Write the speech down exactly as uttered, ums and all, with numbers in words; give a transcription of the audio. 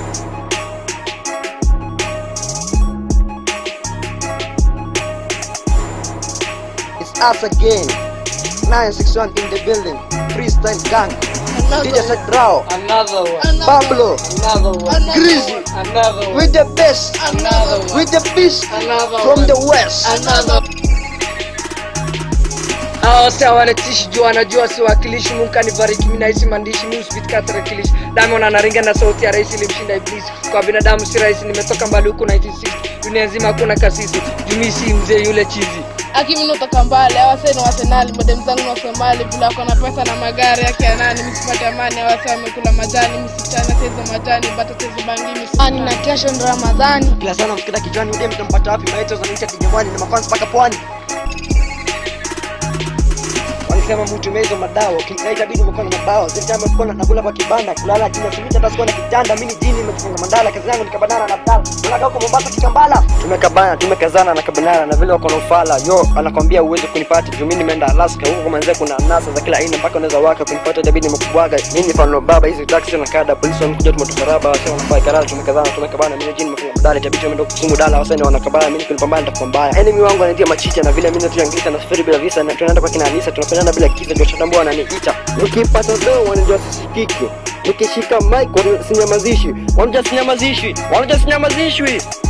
It's us again. nine six one in the building. Freestyle gang. D J Set Draw. Another one. Pablo. Another one. Griezy. Another one. With the best. Another one. With the beast. Another from one. the west. Another. Hao sawa wanatishi jua anajua si wakilishi. Mungu kanibariki mimi naishi maandishi mimi usipitika tarakilishi. Diamond anaringa na sauti ya rais ilimshinda iblisi. Kwa binadamu si rais, nimetoka mbali huko ninety six. Dunia nzima kuna kasisi. Jumisi mzee yule chizi. Aki mimi natoka mbali, hawaseni wasenali, modem zangu wa Somali, bila kuna pesa na magari yake anani, msipate amani, hawasema wamekula majani, msichana tezo majani, bata tezo bangi, msani na kesho ndo Ramadhani. Kila sana mfikira kichwani udem mtampata wapi? Maito zanaita kijamani na mafans paka pwani. Walisema mtu mezo madawa, kingaita bidi mkono na bao. Zitama mkono na kula kwa kibanda, kulala chini ya simiti hata sikuwa na kitanda. Mimi jini nimefunga mandala, kazi yangu nikabanana na Abdalla. Tunaka huko Mombasa Kikambala. Tumekabana, tumekazana na kabanana na vile wako na ufala. Yo, anakuambia uweze kunipata. Juu mimi nimeenda Alaska, huko manze kuna nasa za kila aina mpaka unaweza waka kunipata itabidi mkubwaga. Mimi fano baba hizi taxi na kada, polisi wamekuja tumetufaraba, wasema wanafanya karara, tumekazana, tumekabana. Mimi jini nimefunga mandala, itabidi tumeenda kusumu dala, wasema wanakabana, mimi kunipambana nitakuwa mbaya. Enemy wangu anatia machicha na vile mimi tunaangilisha na safari bila visa na tunaenda kwa kina Alisa, tunapendana bila kisa, ndio chatambua ananiita. Ukipata leo wanajua sisikiki. Nikishika mic wanasinyamazishi. Wanajua sinyamazishi. Wanajua sinyamazishi.